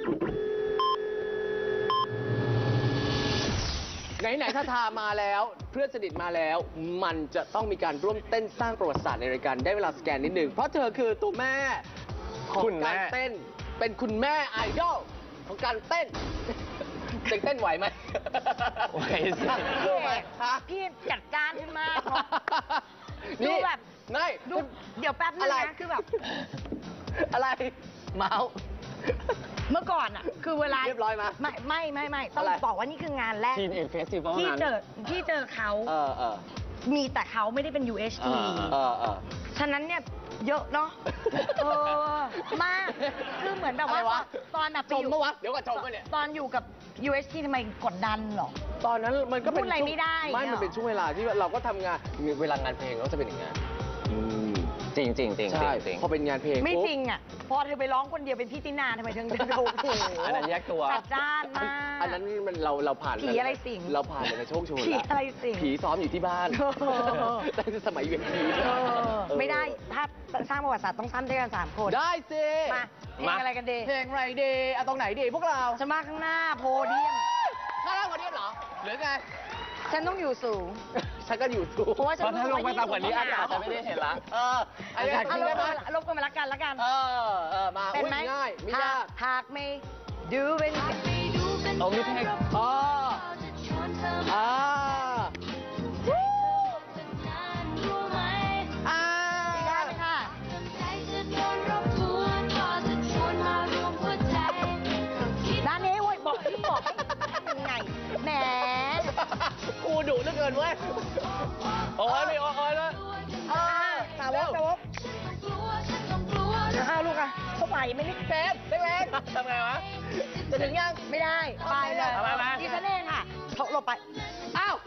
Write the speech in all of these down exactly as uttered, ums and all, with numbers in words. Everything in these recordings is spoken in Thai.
ไหนๆถ้าทามาแล้วเพื่อนสนิทมาแล้วมันจะต้องมีการร่วมเต้นสร้างประวัติศาสตร์ในรายการได้เวลาสแกนนิดนึงเพราะเธอคือตัวแม่ของการเต้นเป็นคุณแม่ไอดอลของการเต้นเต้นเต้นไหวไหมไหวสิพี่จัดการขึ้นมากดูแบบไม่ดูเดี๋ยวแป๊บนึงนะคือแบบอะไรเมาส์เมื่อก่อนอ่ะคือเวลาเรียบร้อยมาไม่ไม่ไม่ไม่ต้องบอกว่านี่คืองานแรกทีนเอ็นเฟสติวัลที่เจอที่เจอเขาเออเออมีแต่เขาไม่ได้เป็น ยู เอช ทีเออเออฉะนั้นเนี่ยเยอะเนาะเออมากคือเหมือนแบบว่าตอนแบบชมเมื่อวะเดี๋ยวก่อนชมกันเนี่ยตอนอยู่กับ ยู เอช ที ทำไมกดดันหรอตอนนั้นมันก็เป็นอะไรไม่ได้ไม่มันเป็นช่วงเวลาที่เราก็ทำงานเวลางานเพลงก็จะเป็นอย่างนั้นจริงจริงจริงใช่พอเป็นงานเพลงไม่จริงอ่ะพอเธอไปร้องคนเดียวเป็นพี่ตินาทำไมเธอจะโดนอันนั้นแยกตัวจัดจ้านมากอันนั้นมันเราเราผ่านผีอะไรสิงเราผ่านในโชคโชนผีอะไรสิงผีซ้อมอยู่ที่บ้านตั้งแต่สมัยเวียนผีไม่ได้ถ้าสร้างประวัติศาสตร์ต้องสร้างด้วยกันสามคนได้สิมาเพลงอะไรกันดีเพลงอะไรดีเอาตรงไหนดีพวกเราฉันมาข้างหน้าโพเดียมข้างล่างโพเดียมเหรอหรือไงฉันต้องอยู่สูงฉันก็อยู่สูงเพราะว่าฉันถ้าลงไปต่ำกว่านี้อากาศจะไม่ได้เห็นละเอออากาศขึ้นได้ไหมลบกันมาละกันละกันเออเออมาเป็นง่ายไม่ยากหากไม่ดูเป็นโอ้มีเพลงอ๋ออ่าอ่าได้ไหมค่ะด้านนี้เว้ยบอกที่บอกยังไงแหมกูดุเหลือเกินเว้ยโอ้ยไม่โอ้ยเลยอ่าสาวกสาวกอ้าวลูกอะเขาไหวไม่ได้เซฟแรงๆทำไงวะจะถึงยังไม่ได้ไปเลยดิฉันเองค่ะเขาหลบไปอ้าว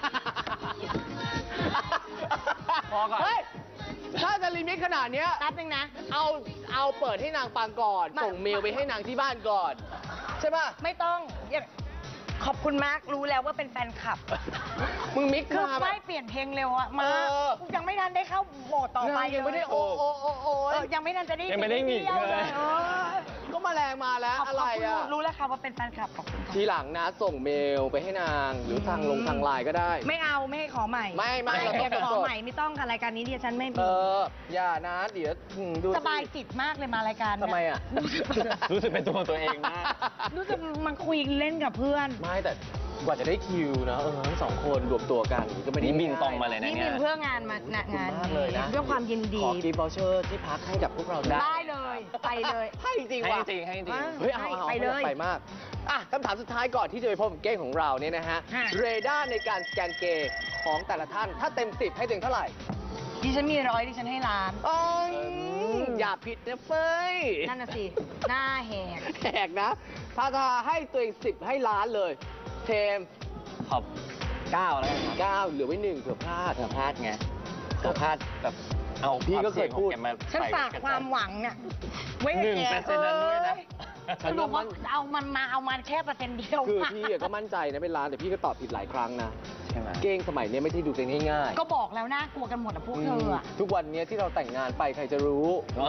พอก่อนเฮ้ยถ้าจะลิมิตขนาดเนี้ยแป๊บนึงนะเอาเอาเปิดให้นางฟังก่อนส่งเมลไปให้นางที่บ้านก่อนใช่ป่ะไม่ต้องขอบคุณมากรู้แล้วว่าเป็นแฟนคลับมึงมิกคือไม่เปลี่ยนเพลงเร็วอะมายังไม่ทันได้เข้าโหมดต่อไปยังไม่ได้โอ้โอ้โอ้โอ้ยังไม่ทันจะได้ยังไม่ได้มีเลยก็มาแรงมาแล้วอะไรอะรู้แล้วค่ะว่าเป็นแฟนคลับของทีหลังนะส่งเมลไปให้นางหรือทางลงทางไลน์ก็ได้ไม่เอาไม่ให้ขอใหม่ไม่ไม่เราต้องขอใหม่ไม่ต้องค่ะรายการนี้ดิฉันไม่มีเอออย่านะเดี๋ยวดูสบายจิตมากเลยมารายการทำไมอะรู้สึกเป็นตัวตัวเองมากรู้สึกมันคุยเล่นกับเพื่อนไม่แต่กว่าจะได้คิวนะเออทั้งสองคนรวมตัวกันก็ไม่ได้บินตรงมาเลยนะนี่บินเพื่องานมางานเลยนะด้วยความยินดีขอกิฟต์วอเชอร์ที่พักให้กับพวกเราได้ได้เลยไปเลยให้จริงว่ะให้จริงให้จริงเฮ้ยเอาเอาไปเลยไปมากอ่ะคำถามสุดท้ายก่อนที่จะไปพบกับเก้งของเราเนี่ยนะฮะเรดาร์ในการสแกนเกย์ของแต่ละท่านถ้าเต็มสิบให้เต็มเท่าไหร่ดิฉันมีร้อยดิฉันให้ล้านอ๋ออย่าผิดนะเฟยนั่นน่ะสิหน้าแหกแหกนะถ้าจะให้ตัวเองสิบให้ล้านเลยเทมขอบเก้าแล้วเก้าเหลือไว้หนึ่งเผื่อพลาดเผื่อพลาดไงเผื่อพลาดแบบเอาพี่ก็เคยพูดฉันฝากความหวังเนี่ยไว้หนึ่งเปอร์เซ็นต์นั้นด้วยนะฉันบอกว่าเอามันมาเอามันแค่เปอร์เซ็นต์เดียวคือพี่ก็มั่นใจนะเป็นล้านแต่พี่ก็ตอบผิดหลายครั้งนะใช่ไหมเก้งสมัยนี้ไม่ใช่ดูตัวง่ายๆก็บอกแล้วน่ากลัวกันหมดอะพวกเธออะทุกวันนี้ที่เราแต่งงานไปใครจะรู้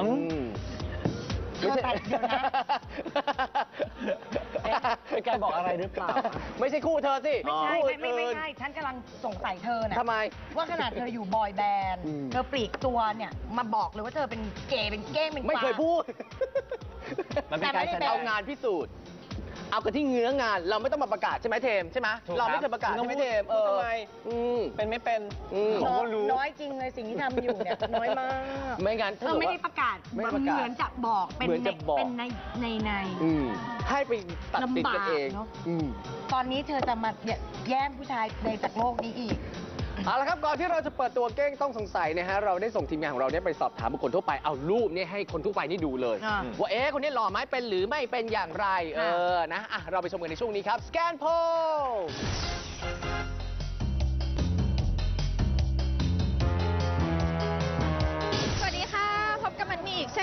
ไม่ใช่เดี๋ยวนะเป็นการบอกอะไรหรือเปล่าไม่ใช่คู่เธอสิไม่ใช่ไม่ไม่ใช่ฉันกำลังสงสัยเธอนะทำไมว่าขนาดเธออยู่บอยแบนด์เธอปลีกตัวเนี่ยมาบอกเลยว่าเธอเป็นเกย์เป็นเก้งเป็นไม่เคยพูดมันเป็นการเอางานพิสูจน์เอากันที่เงื้องานเราไม่ต้องมาประกาศใช่ไหมเทมใช่ไหมเราไม่เคยประกาศใช่ไหมเทมเออทำไมเป็นไม่เป็นน้อยจริงเลยสิ่งที่ทำอยู่เนี่ยน้อยมากไม่งั้นเธอไม่ได้ประกาศเหมือนจะบอกเป็นเป็นในในในให้ไปตัดสินกันเองตอนนี้เธอจะมาแย่งผู้ชายในจากโลกนี้อีกเอาละครับก่อนที่เราจะเปิดตัวเก้งต้องสงสัยนะฮะเราได้ส่งทีมงานของเราเนี่ยไปสอบถามบุคคลทั่วไปเอารูปเนี่ยให้คนทั่วไปนี่ดูเลยว่าเอ๊ะคนนี้หล่อไหมเป็นหรือไม่เป็นอย่างไรเออนะอ่ะเราไปชมกันในช่วงนี้ครับสแกนโพลสวัสดีค่ะพบกับมันมีอีกเช่นเคยนะคะ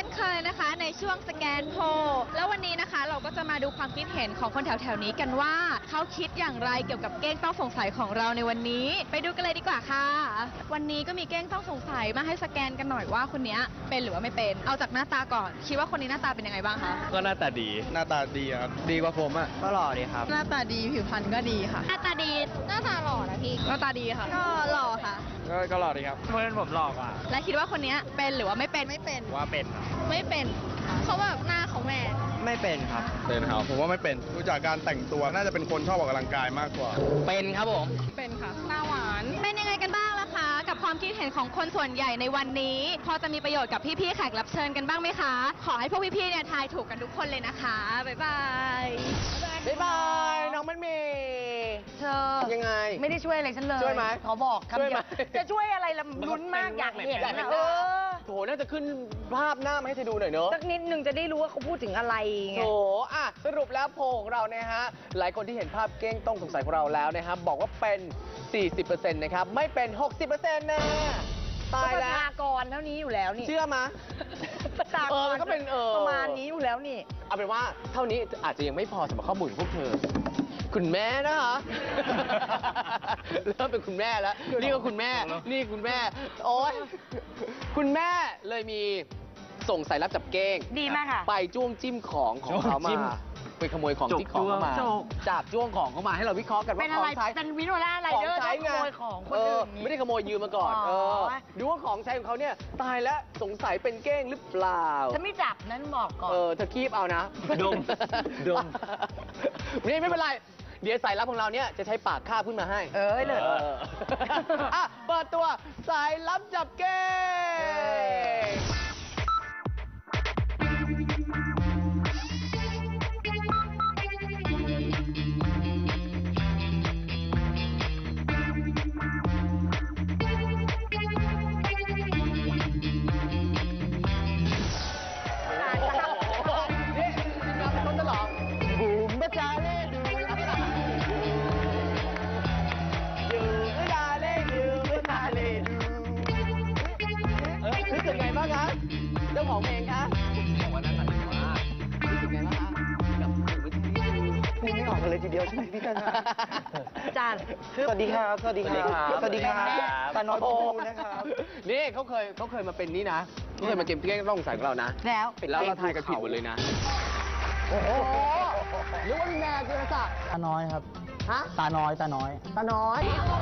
นะคะในช่วงสแกนโพลแล้ววันนี้นะคะเราก็จะมาดูความคิดเห็นของคนแถวๆนี้กันว่าเขาคิดอย่างไรเกี่ยวกับเก้งต้องสงสัยของเราในวันนี้ ไปดูกันเลยดีกว่าค่ะ วันนี้ก็มีเก้งต้องสงสัยมาให้สแกนกันหน่อยว่าคนนี้เป็นหรือว่าไม่เป็นเอาจากหน้าตาก่อนคิดว่าคนนี้หน้าตาเป็นยังไงบ้างคะก็หน้าตาดีหน้าตาดีครับ ดีกว่าผมอ่ะก็หล่อดีครับหน้าตาดีผิวพรรณก็ดีค่ะ หน้าตาดีหน้าตาหล่อนะพี่หน้าตาดีค่ะก็หล่อค่ะก็ก็หล่อดีครับเพื่อนผมหล่อกว่าและคิดว่าคนนี้เป็นหรือว่าไม่เป็นไม่เป็นว่าเป็นไม่เป็นเขาแบบหน้าของแม่ไม่เป็นครับเป็นครับ ผมว่าไม่เป็นดูจากการแต่งตัวน่าจะเป็นคนชอบออกกำลังกายมากกว่าเป็นครับผมเป็นค่ะหน้าหวานเป็นยังไงกันบ้างล่ะคะ กับความคิดเห็นของคนส่วนใหญ่ในวันนี้ พอจะมีประโยชน์กับพี่ๆแขกรับเชิญกันบ้างไหมคะ ขอให้พวกพี่ๆเนี่ยทายถูกกันทุกคนเลยนะคะบ๊ายบายบ๊ายบาย น้องมันมีเธอยังไงไม่ได้ช่วยอะไรฉันเลยช่วยไหมขอบอกคำช่วยเดีไหมยวจะช่วยอะไรลำลุ้นมากอยากเห็นอยากเห็นนะหเอน้าอโถน่าจะขึ้นภาพหน้ามาให้เธอดูหน่อยเนอะสักนิดหนึ่งจะได้รู้ว่าเขาพูดถึงอะไรไงโถอ่ะสรุปแล้วโพลของเราเนี่ยฮะ หลายคนที่เห็นภาพเก้งต้องสงสัยของเราแล้วนะครับ บอกว่าเป็น สี่สิบเปอร์เซ็นต์ นะครับ ไม่เป็น หกสิบเปอร์เซ็นต์ นะ ตายประแล้วชากรเท่านี้อยู่แล้วนี่เชื่อมะประชากเออรมันก็เป็นเออประมาณนี้อยู่แล้วนี่เอาเป็นว่าเท่านี้อาจจะยังไม่พอสำหรับข้อมูลของพวกเธอ คุณแม่นะคะ เริ่มเป็นคุณแม่แล้ว นี่ก็คุณแม่ นี่คุณแม่ โอ๊ย คุณแม่เลยมีส่งสายลับจับเก้งดีมากค่ะไปจ้วงจิ้มของของเขาจ้วงจิ้มามไปขโมยของที่ของเขามาจกจับจ้วงของเขามาให้เราวิเคราะห์กันเป็ว่าน ขอะอไรงใช้เป็นวิโนล่าไรของเดอร์ใช้ขไงโมยของคนเออื่อน ไม่ได้ขโมยยืมมาก่อนอ๋อเออ ดูว่าของใช้ของเขาเนี่ยตายแล้วสงสัยเป็นเก้งหรือเปล่าฉันไม่จับนั้นบอกก่อนเออเธอคีบเอานะดมดมนี่ไม่เป็นไร เดี๋ยวสายลับของเราเนี่ยจะใช้ปากคาบขึ้นมาให้เออเลยอออ่ะเปิดตัวสายลับจับเก้ง นี่เราเป็นต้นฉลองบูมบะจาเล่ดูดูบะจาเล่ดูบะจาเล่ดูเออรู้สึกไงบ้างคะเจ้าของเพลงคะบอกว่าน่าสนุกมากรู้สึกไงบ้างคะกับดูบะจาเล่ดูพูดไม่ออกกันเลยทีเดียวใช่ไหมพี่กันจานสวัสดีครับ สวัสดีครับสวัสดีครับตาน้อยโอ้พูนะครับนี่เขาเคยเขาเคยมาเป็นนี่นะเขาเคยมาเกมเก้งต้องสงสัยของเรานะแล้วแล้วเราทายกันผิดหมดเลยนะ โอ้โหนึกว่าพี่แม่คือศักดิ์ตาน้อยครับฮะตาน้อย ตาน้อยตาน้อย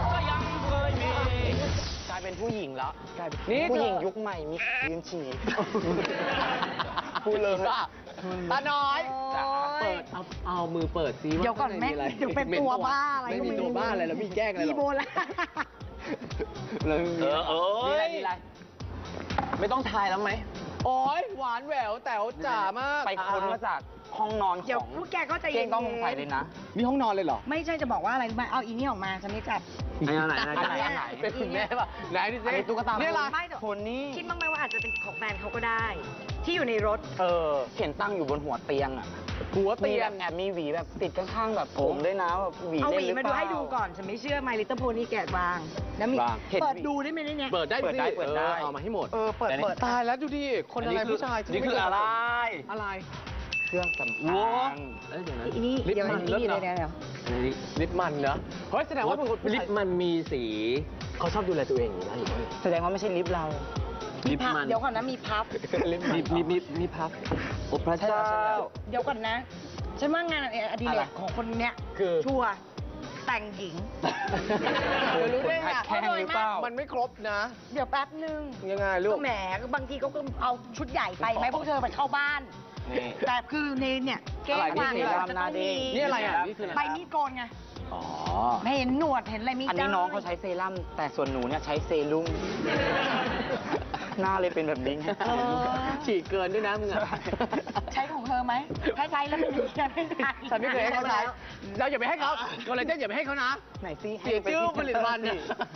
กลายเป็นผู้หญิงแล้วกลายเป็นนี่ผู้หญิงเธอยุคใหม่มียืนฉี่พูดเลยตาน้อยโอ้เปิยดเอาเอามือเปิดซิเดี๋ยวก่อนข้างแม่ใะไรเดี๋ยวเป็นตัวบ้าอะไรไม่มีตัวบ้าอะไรแล้วมีแกล้งอะไรหรมีอโบราณแล้วเออเอ้ยมีอะไรมีอะไรไม่ต้องทายแล้วไหมโอ้ยหวานแหววแต๋วจ๋ามากไปค้นมาจากห้องนอนขเดี๋ยวองพวกแกก็ใจเก้เย็งนๆต้องสงสัยเลยนะมีห้องนอนเลยเหรอไม่ใช่จะบอกว่าอะไรรู้ไหมเอาอีนี่ออกมาฉันไม่จับอันไหนอันไหนอันไหนเป็นคุณแม่ป่ะไหนดิเจ๊อันนี้ตุ๊กตาเนี่ยอะไรไม่แต่คนนี้คิดบ้างไหมว่าอาจจะเป็นของแฟนเขาก็ได้ ที่อยู่ในรถเออ เห็นตั้งอยู่บนหัวเตียงอ่ะหัวมีเตียแบงบแอบมีหวีแบบติดข้างๆแบบผมด้วยนะแบบหวีเอาหเล่วีนหรือมาเปดูล่าให้ดูก่อน ฉันไม่เชื่อ My Little Pony แกะวาง แล้วมีวางเปิดดูได้ไหมเนี่ยเปิดได้เปิดได้สิเปิดได้ออเอามาให้หมดเออ เปิดแต่นี่เปิดตายแล้วดูดิ คนอะไรผู้ชายนี่คืออะไรอะไรเครื่องสำอางเอ้ยเดี๋ยวนะอีนี่ลิปเดี๋ยวมันอีนี่เลิเดี๋ศยวเนอะเดี๋ยวเดี๋ยวลิปมันเนอะเฮ้ยแสดงว่าเป็นคนผู้ลิชายปมันมีสีเขาชอบดูแลตัวเองอยู่แล้วอยู่แล้วแสดงว่าไม่ใช่ลิปเรามีพับเดี๋ยวก่อนนะมีพับลิปมันมีมีมีมีพับโอ้พระเจ้าเดี๋ยวก่อนนะ ฉันว่างานอดิเรกของคนเนี้ยคือชัวร์แต่งหญิงเดี๋ยวรู้ได้ไงแข้งหรือเปล่ามันไม่ครบนะเดี๋ยวแป๊บนึงยังไงลูกก็แหมบางทีเขาก็เอาชุดใหญ่ไปไหมพวกเธอไปเข้าบ้านนี่แต่คือในเนี่ยเก้งอะไรวางนี่เนี่ยคือจะต้องมีนี่อะไรอ่ะนี่คืออะไรใบมีดโกนไงอ๋อไม่เห็นหนวดเห็นอะไรมีอันนี้ได้น้องเขาใช้เซรั่มแต่ส่วนหนูเนี่ยใช้เซรุ่ม หน้าเลยเป็นแบบนี้ไงเออฉีกเกินด้วยนะมึงอ่ะใช้ของเธอไหมถ้าใช้แล้วมันอยู่แค่ไม่นานฉันไม่เคยให้เขาใช้เราอย่าไปให้เขาโกเลเจนอย่าไปให้เขานะไหนซิเสียชื่อผลิตภัณฑ์เนี่ย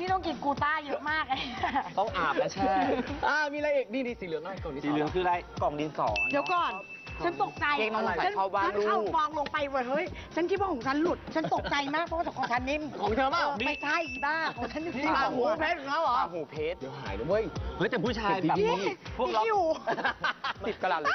พี่ต้องกินกูต้าเยอะมากเลยต้องอาบและแช่อ่ามีอะไรอีกนี่นี่สีเหลืองอะไรก่อนนี่สีเหลืองคืออะไรกล่องดินสอเดี๋ยวก่อน ฉันตกใจเค้กน้องใส่ฉันเข้าบ้านฉันเข้าลูกฟองลงไปเว้ยเฮ้ย ฉันคิดว่าของฉันหลุด ฉันตกใจมากเพราะว่าของฉันนิ่มของเธอเปล่าไม่ใช่อีบ้าของฉันอยู่นี่ที่ทางหูหัวเพชรของเขาเหรอตาหูเพชรเดี๋ยวหายนะเว้ยเฮ้ยแต่ผู้ชายแบบพี่นี้พวกเราพี่อยู่ติดกระดาษเลย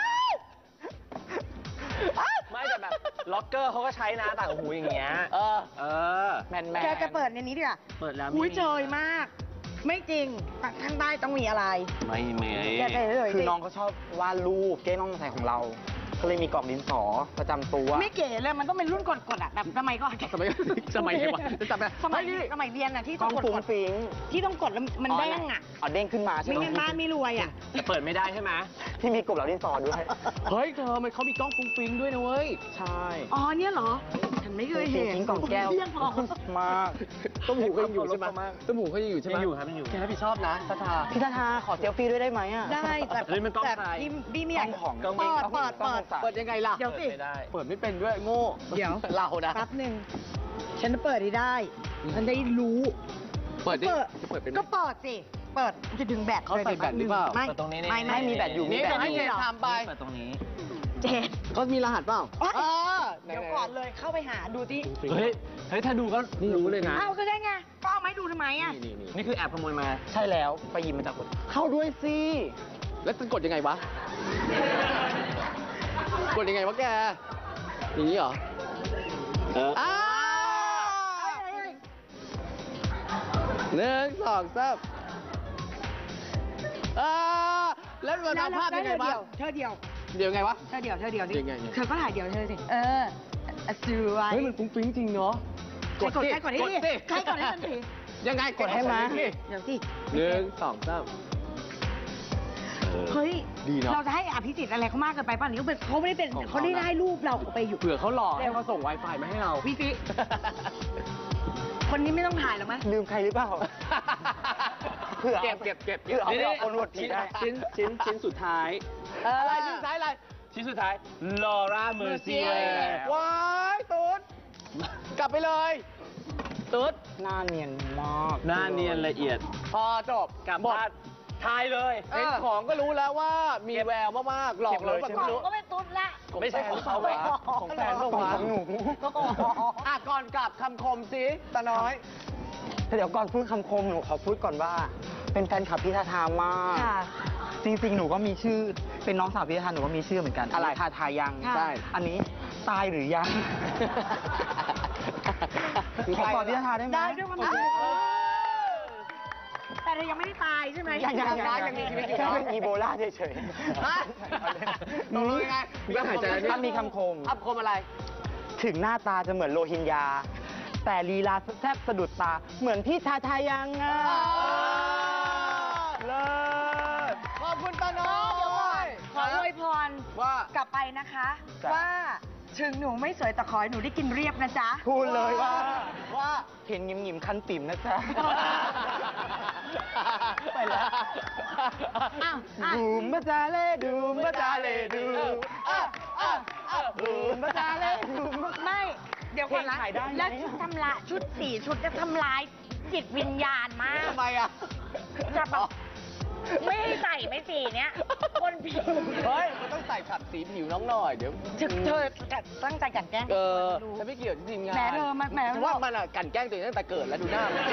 ไม่แต่แบบล็อกเกอร์เขาก็ใช้นะต่างหูอย่างเงี้ยเออเออแมนแมนแกจะเปิดในนี้ดีกว่าเปิดแล้วอุ้ยเจยมาก ไม่จริงข้างใต้ต้องมีอะไรไม่เมย์แกไปเลยสิคือน้องเขาชอบวาดรูปเก้น้องใส่ของเรา ก็เลยมีกล่องดินสอประจำตัวไม่เก๋เลย มันต้องเป็นรุ่นกดๆอ่ะ แบบสมัยก่อนสมัยสมัยไหนวะจำได้สมัยเฮ้นี่สมัยเรียนอ่ะที่กล้ต้ออง งฟุ้งกดฟิงๆที่ต้องกดแล้วมันเด้งอ่ะอ๋อเด้งขึ้นมาใช่ไม่ไหมงั้นบ้านไม่รวยอ่ะแต่เปิดไม่ได้ใช่ไหมที่มีกลุ่มเหล่าดินสอด้วยเฮ้ยเธอมันเขามีกล้องฟุ้งฟิ้งด้วยนะเว้ยใช่อ๋อเนี่ยเหรอ ฉันไม่เคยเห็นทิ้งกล่องแก้วเรียกพอมากต้มหูก็ยังอยู่ใช่ไหมต้มหูเขายังอยู่ใช่ไหมยังอยู่ครับยังอยู่แกรับผิดชอบนะทาทาพี่ทาทาขอเซลฟี่ด้วยได้ไหมอ่ะได้แต่เฮ้ยมันกล้องแต่ใครพี่พี่ไม่อยากกล้องของเปิดเปิดเปิดเปิดยังไงล่ะเดี๋ยวสิไม่ได้เปิดไม่เป็นด้วยโง่เดี๋ยวเรานะแป๊บหนึ่งฉันจะเปิดให้ได้ ฉันได้รู้เปิดดิเปิดจะเปิดเป็นไหมก็เปิดสิ เปิดจะดึงแบตเขาใส่แบตหรือเปล่าไม่เปิดตรงนี้นี่ไม่ไม่มีแบตอยู่นี่มีแบเดี๋ตยวให้อเจยู่นทำไปเปิดตรงนี้เจนเขามีรหัสเปล่าโอ๊ยเออไหเดี๋ยวก่อนเลยเข้าไปหาดูที่เฮ้ย เฮ้ย ถ้าดูก็รู้เลยนะเอ้าก็ได้ไงก็เอาไม้ดูทำไมอ่ะนี่นี่นี่คือแอบขโมยมาใช่แล้วไปหยิบมาจากคนเข้าด้วยสิแล้วจะกดยังไงวะ กดยังไงวะแก อย่างนี้เหรอเอออ้าวหนึ่งสองสามอ่าแล้วเราทำภาพยังไงวะเธอเดียวเดี๋ยวไงวะเธอเดียว เธอเดียวสิยังไงเนี่ยเธอก็ถ่ายเดียวเธอสิ เอออ่ะสวยเฮ้ยมันฟุ้งฟิ้งจริงเนาะใครกดใครกดให้ดิสิใครกดให้ฉันสิยังไงกดให้มาสิเดี๋ยวสิหนึ่งสองสามเฮ้ยดีเนอะเราจะให้อภิสิทธิ์อะไรเขามากเกินไปป่ะนี่เขาเป็นเขาไม่ได้เป็นของเขาเขาได้ได้รูปเราไปอยู่เผื่อเขาหลอกให้เขาส่ง Wi-Fi มาให้เราวิฟิคนนี้ไม่ต้องถ่ายหรอกมั้ยลืมใครหรือเปล่า เผื่อเก็บเก็บเก็บเผื่อเอาไปออกคนวดผิดได้ชิ้นชิ้นชิ้นสุดท้ายอะไรชิ้นซ้ายอะไรชิ้นสุดท้าย ลอร่าเมอร์เซียว้ายตุ๊ดกลับไปเลยตุ๊ดหน้าเนียนมากหน้าเนียนละเอียดพอจบกลับหมดบ้านทายเลยเห็นของก็รู้แล้วว่ามีแววมากๆหลอกเลยเก็บเลยก็ไม่รู้ก็เป็นตุ๊ดละไม่ใช่ของเขาวะของแฟนเปล่าของวะของหนูอ่ะก่อนกลับคำคมสิตาน้อยเดี๋ยวก่อนพูดคำคมหนูขอพูดก่อนว่า เป็นแฟนคลับพี่ทาทามากค่ะจริงๆ หนูก็มีชื่อ เป็นน้องสาวพี่ทาทาหนูก็มีชื่อเหมือนกันอะไรทาทายังค่ะใช่ อันนี้ตายหรือยัง ขอตอบพี่ทาทาได้ไหมได้ด้วยความสุขแต่เธอยังไม่ได้ตายใช่ไหมยังยังยังยังมีชีวิตอยู่แค่เนอะเป็นอีโบลาเฉยฮะตกลงยังไงก็หายใจแล้วนี่ถ้ามีคำคมคำคมอะไรถึงหน้าตาจะเหมือนโรฮิงญา แต่ลีลาแทบสะดุดตา เหมือนพี่ทาทายังอ่ะเลิศขอบคุณตาน้อยขออวยพรว่ากลับไปนะคะจ้ะว่าถึงหนูไม่สวยแต่ขอให้หนูได้กินเรียบนะจ๊ะพูดเลยว่าว่าเห็นหงิมๆคันปิ่มนะจ๊ะ ไปแล้วอ้าวอ่ะดูมบะจาเล่ดูมบะจาเล่ดูอ่ะอ่ะอ่ะดูมบะจาเล่ดูมบะไม่ เดี๋ยวก่อนละเพลงขายได้ไหมแล้วชุดทำลายชุดสีชุดจะทำลายจิตวิญญาณมากทำไมอ่ะจะแบบไม่ให้ใส่ไม่สีเนี้ยคนผิวเฮ้ย มันต้องใส่ขับสีผิวน้องหน่อย เดี๋ยวเธอเธอจะตั้งใจกลันแกล้งเออรู้ฉันไม่เกี่ยวจริงๆงานแหมเธอมาแหมฉันว่ามันอ่ะกลันแกล้งตัวเองตั้งแต่เกิดแล้วดูหน้ามัน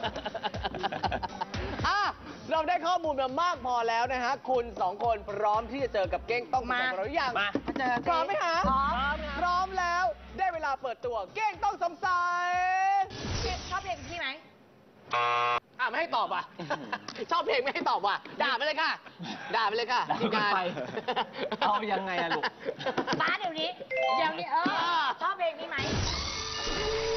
อ่ะเราได้ข้อมูลมามากพอแล้วนะฮะ คุณสองคนพร้อมที่จะเจอกับเก้งต้องสงสัยของเราหรือยังมามาเจอพร้อมไหมฮะพร้อมพร้อมแล้ว ได้เวลาเปิดตัว เก้งต้องสงสัยชอบเพลงพี่ไหมอ่ะไม่ให้ตอบอ่ะ ชอบเพลงไม่ให้ตอบว่ะ ด่าไปเลยค่ะ ด่าไปเลยค่ะทีมงานไปเอายังไงอะลูกป้าเดี๋ยวนี้ เดี๋ยวนี้เออ ชอบเพลงนี้ไหม